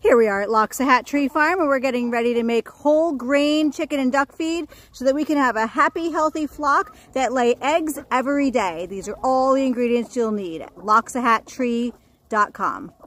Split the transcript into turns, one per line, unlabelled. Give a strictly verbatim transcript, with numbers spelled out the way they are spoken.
Here we are at Loxahatchee Tree Farm, and we're getting ready to make whole grain chicken and duck feed so that we can have a happy, healthy flock that lay eggs every day. These are all the ingredients you'll need at loxahatchee dot com.